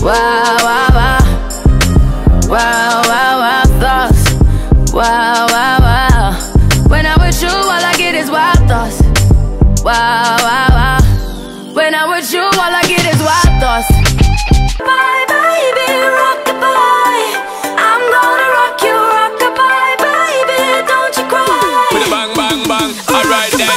Wow, wow, wow. Wow, wow, wow, thoughts. Wow, wow, wow. When I'm with you, all I get is wild thoughts. Wow, wow, wow. When I'm with you, all I get is wild thoughts. Bye, baby, rock-a-bye. I'm gonna rock you, rock-a-bye, baby. Don't you cry. With a bang, bang, bang. Alright then.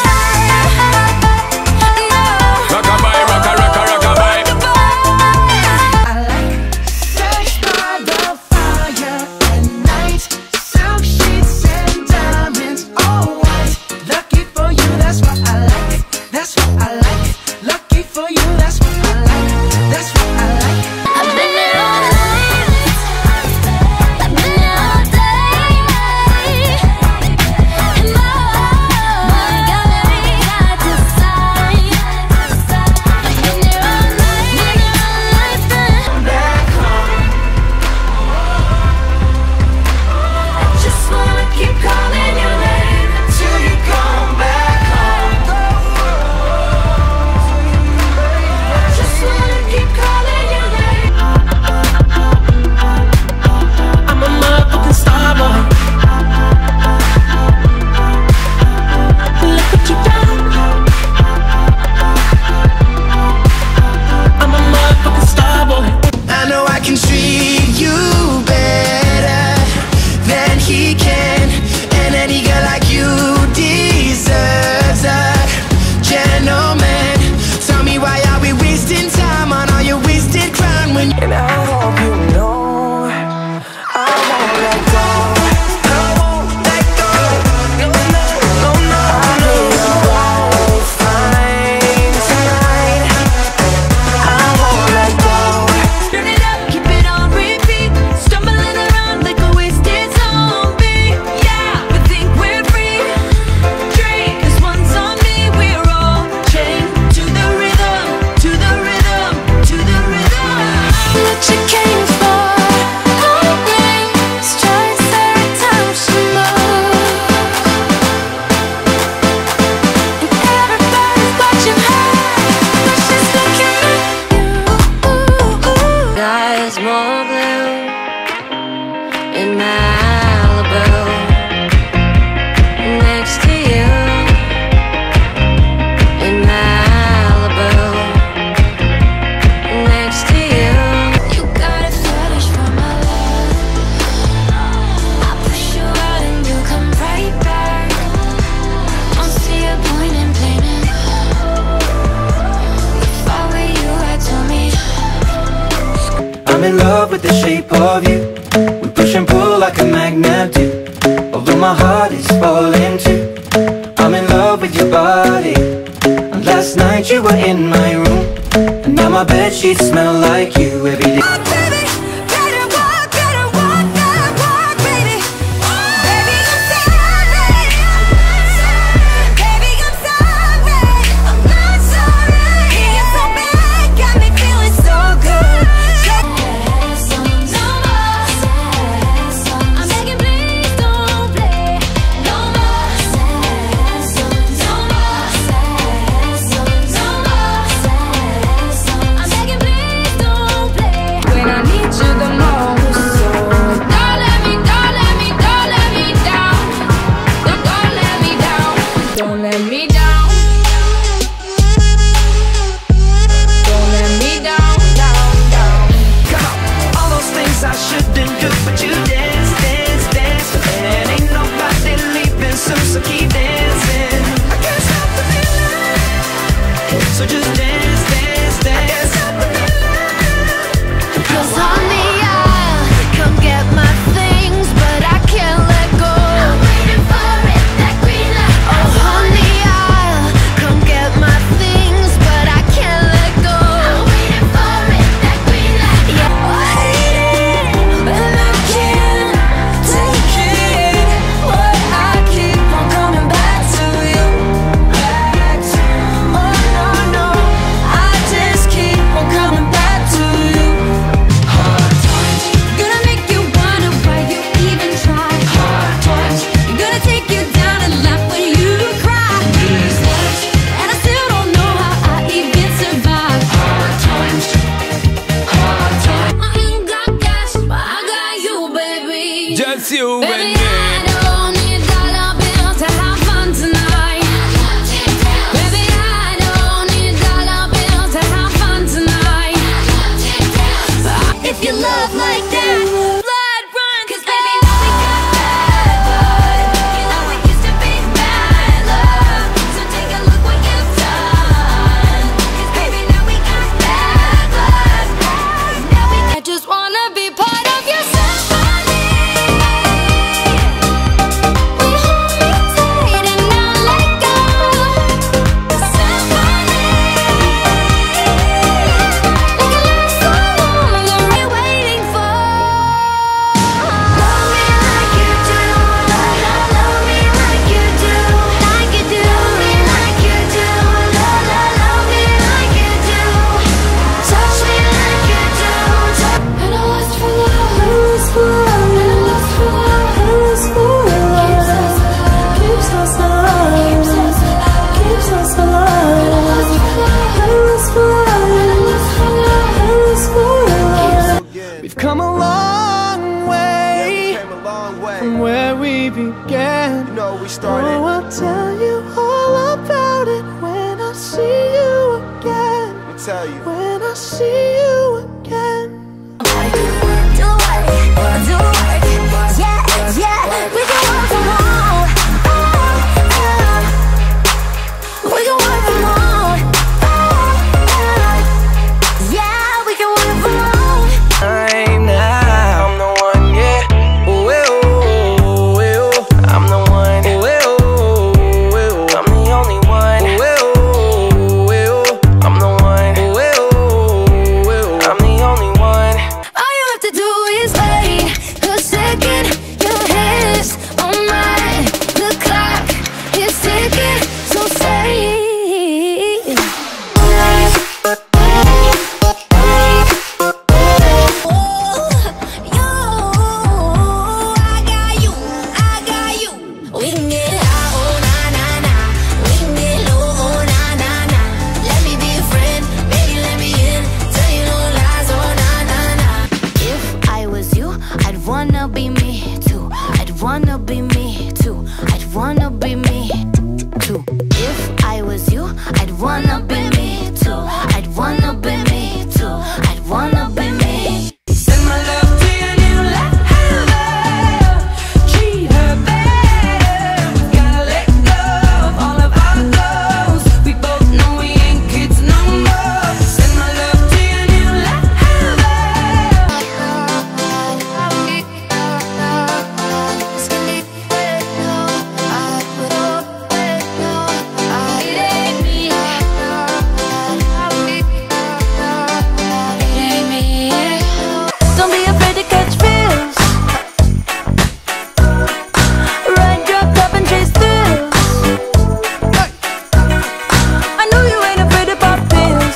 And I hope you know I won't let go. I won't let go. No, no, no, no. I'll be alright, fine tonight. I won't let go. Turn it up, keep it on repeat. Stumbling around like a wasted zombie. Yeah, we think we're free. Drink, this one's on me. We're all chained to the rhythm, to the rhythm, to the rhythm. What you came for, lonely strikes every time she moves. And everybody's watching her, but she's looking at you. Sky's more blue in Malibu, next to you in Malibu, next to you. You got a fetish for my love. I push you out and you come right back. Don't see a point in blaming. If I were you, I'd tell me. I'm in love with the shape of you. We push and pull like a magnet do. Although my heart is falling too. I'm in love with your body. And last night you were in my room, and now my bedsheets smell like you every day. Baby, better walk that walk, baby. Baby, I'm sorry. Baby, I'm sorry. I'm not sorry. Being so bad got me feeling so good. No more. I'm begging, please don't play. No more. No more. No more. I'm begging, please don't play. When I you Baby, and me. I don't need dollar bills to have fun tonight. Baby, I don't need dollar bills to have fun tonight. If you love like that, blood run, 'cause baby, now we got bad blood. You know we used to be bad love, so take a look what you've done. 'Cause baby, now we got bad blood. Now I just wanna be part of your symphony. We hold me tight and not let go. Symphony. Like a love song that we're waiting for. Love me like you do, love me like you do, like you do. Love me like you do, love me like you do. Touch me like you do. And I lust for love, and I lust for love, and I lust for love. Keeps us alive, keeps us alive. And I lust for love, and I lust for love, and I lust for love, and I lust for love. We've come a long way from where we began. You know, we started. Oh, I'll tell you all about it when I see you again. Let me tell you. When I see you again. Do work, yeah, yeah. We can work from home. We can work from home. Yeah, we can work from home. I'm now. I'm the one, yeah. Ooh, ooh, ooh. I'm the one. Ooh, ooh, ooh. I'm the only one. Ooh, ooh, ooh. I'm the one. Ooh, ooh, ooh. I'm the only one. All you have to do is wait a second. Your hands on mine. The clock is ticking, so say. We can get high, oh na na na. We can get low, oh na na na. Let me be a friend, baby, let me in. Tell you no lies, oh na na na. If I was you, I'd wanna be me too. I'd wanna be me too. I'd wanna be me too. If I was you, I'd wanna be me too. I'd wanna be me too. I'd wanna be me. Send my love to your new lover. Treat her better. We gotta let go of all of our goals. We both know we ain't kids no more. Send my love to your new lover. Don't be afraid to catch feels. Ride your cup and chase thrills. I know you ain't afraid to pop pills.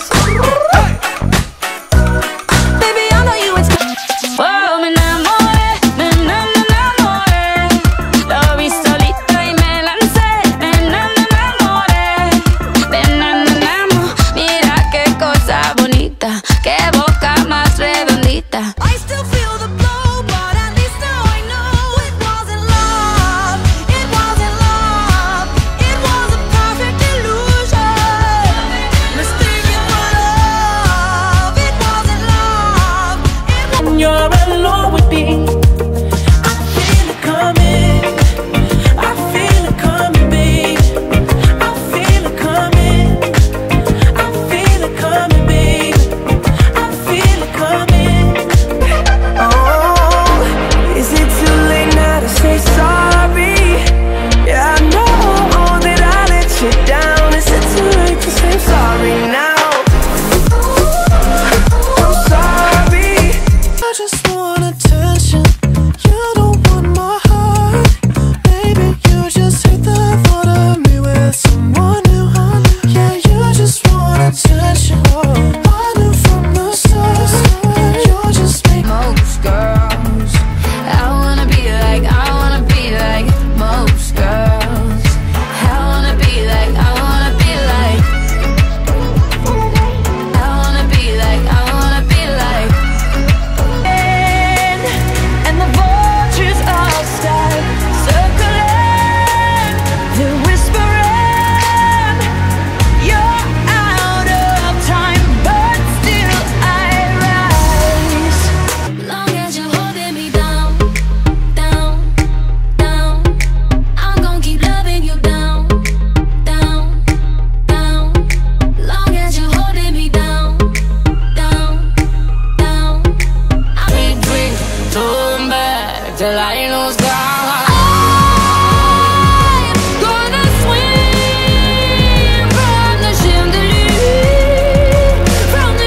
Baby, I know you ain't scared. Oh, me enamoré, me enamoré. Lo vi solito y me lancé. Me enamoré, me enamoré. Mira qué cosa bonita, qué boca más redondita. I still feel the blow, but at least now I know it wasn't love. It wasn't love. It was a perfect illusion. Mistaken for love. It wasn't love. When you're alone with me, I feel it coming. I feel it coming, babe. I feel it coming. I feel it coming, babe. I feel it coming. Oh, is it too late now to say sorry? Yeah, I know that I let you down. Is it too late to say sorry now? I'm sorry. I just till I lose God. I'm gonna swim from the chandelier, from the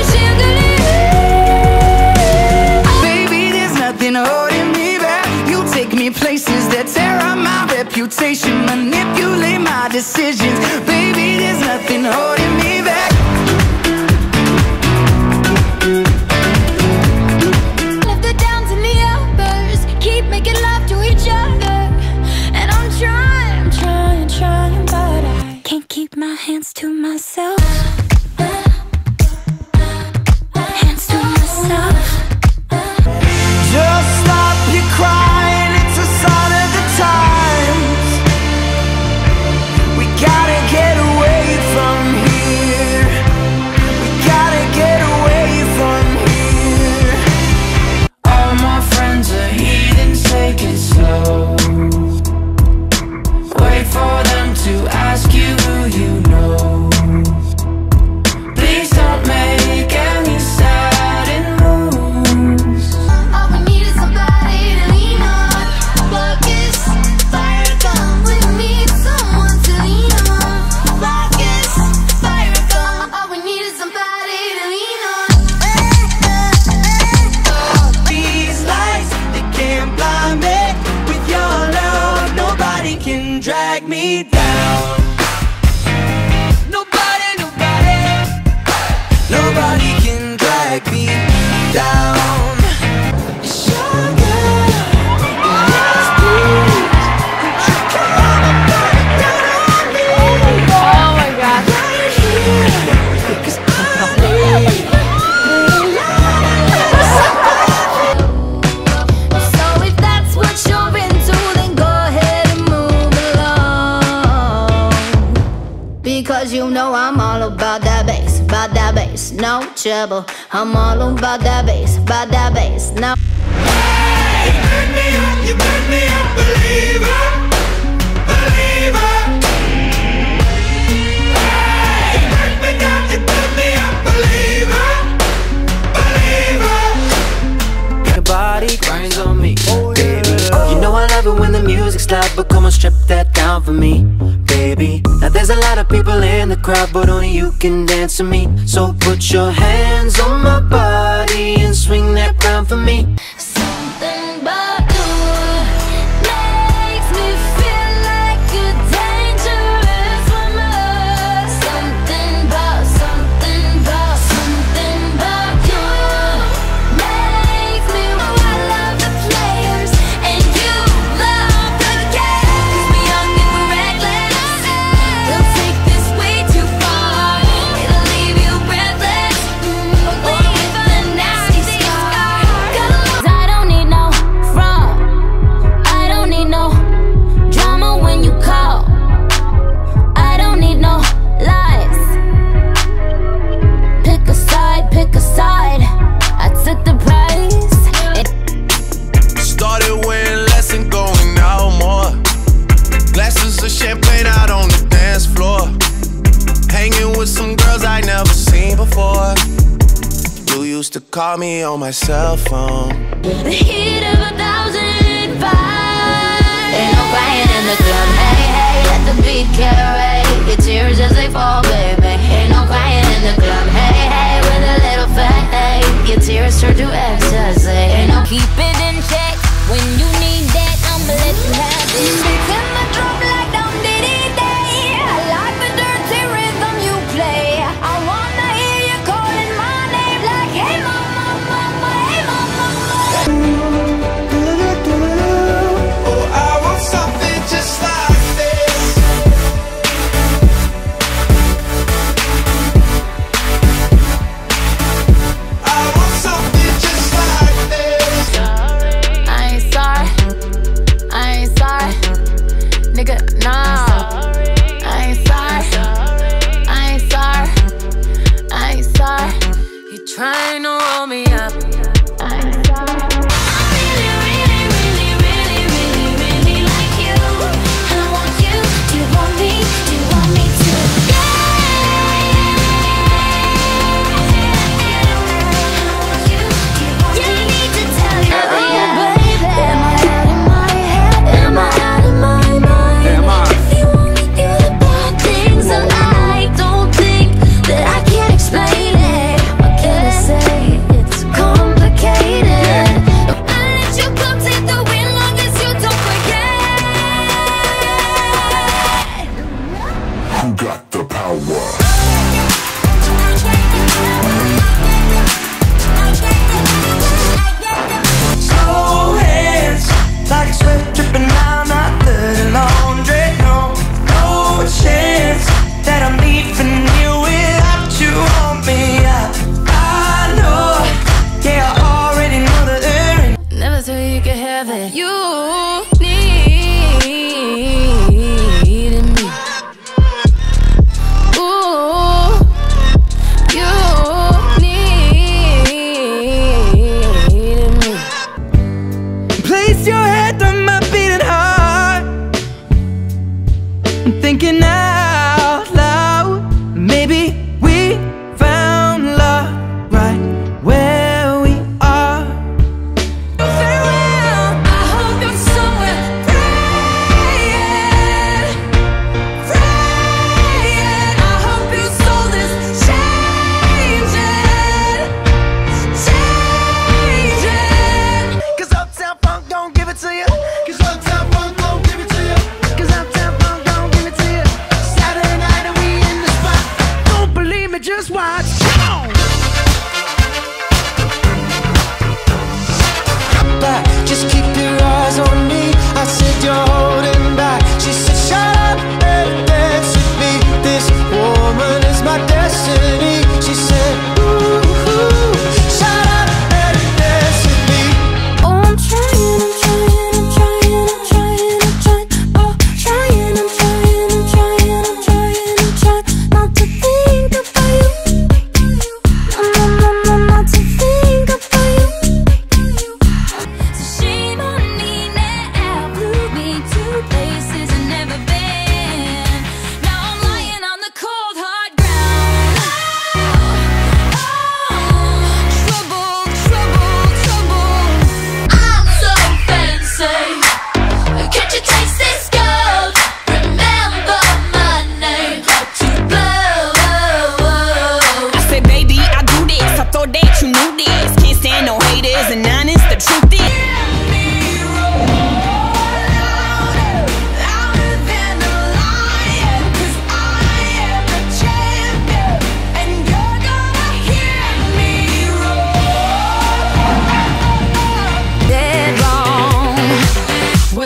chandelier. Baby, there's nothing holding me back. You take me places that tear up my reputation, manipulate my decisions. Baby, there's nothing holding me back. Left it down to the others, keep making love to each other. And I'm trying, but I can't keep my hands to myself. Hands to myself. Just stop your crying, it's a sign of the times. We gotta get away from here. We gotta get away from here. All my friends are heathens, take it slow. Wait for them to ask you who you know. Please don't make any sudden moves. All we need is somebody to lean on. Block is fire, come with me, someone to lean on. Block is fire, come. All we need is somebody to lean on. These lights, they can't blind me. With your love, nobody can drag me down. Nobody can drag me down. Sugar, yes, please. Could you come back down on me? Oh my God. Right here, 'cause I need So if that's what you're into, then go ahead and move along. Because you know I'm all about that bass, no trouble. I'm all about that bass, no. You burn me up, believer, believer. You burn me down, you burn me up, believer, believer. Your body grinds on me, baby. You know I love it when the music's loud, but come on, strip that down for me, baby. Now there's a lot of people in the crowd, but only you can dance to me. So put your hands on my body and swing that crown for me. Something about you makes me feel like a dangerous woman. Something about you makes me want. I love the players and you love the game. 'Cause we're young and we're reckless. Don't take this way too far. It'll leave you breathless. Leave a nasty scar. I don't need no front. I don't need no drama when you call. I don't need no lies. Pick a side. I took the prize. Started wearing less and going out more. Glasses of champagne out on the dance floor. Hanging with some girls I never seen before. You used to call me on my cell phone. The heat of 1,000 fires. Ain't no crying in the club. Hey, hey, let the beat carry your tears as they fall, baby. Ain't no crying in the club. Hey, hey, with a little fade. Your tears turn to ecstasy. Ain't no keep it in check. When you need that, I'ma let you have it. Beating the drum like down diddy day. I like the dirty rhythm you play. I wanna hear you calling my name like, hey mama, mama, hey mama. Oh, I want something just like this. I want something just like this.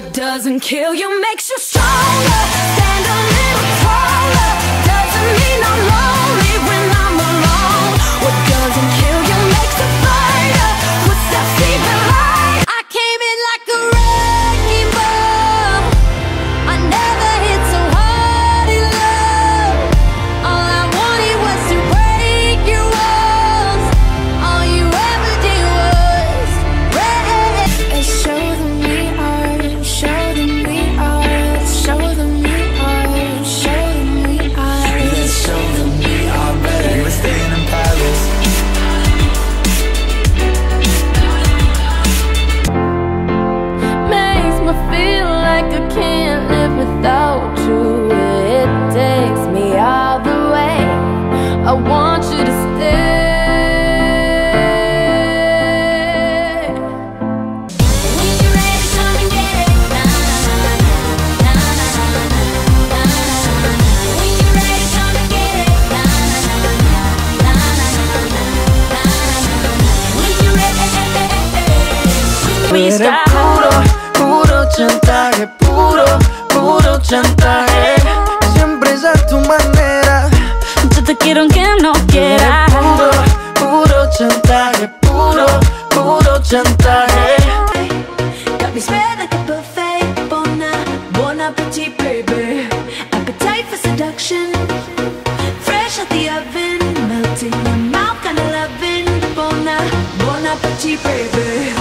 What doesn't kill you makes you stronger. Stand a little taller. Doesn't mean I'm lonely when I'm alone. What doesn't kill you makes a fighter. Footsteps even light. I came in like a wrecking ball. I never hit so hard in love. All I wanted was to break your walls. All you ever did was break. Show them we are. Show them we are. Show them we are. Show them we are. Let's show them we are better. We were staying in Paris. Makes me feel like I can't live without you. It takes me all the way. I want you to stay. When you're ready, come and get it. Na na na na na na na. When you're ready, come and get it. Na na na na na na. When you're ready, when you stop. Puro chantaje, puro chantaje. Siempre es a tu manera. Yo te quiero aunque no quieras. Puro chantaje, puro chantaje. Got me spread like a buffet. Bon appetit, baby. Appetite for seduction. Fresh out the oven, melting your mouth, kinda loving. Bon appetit, baby.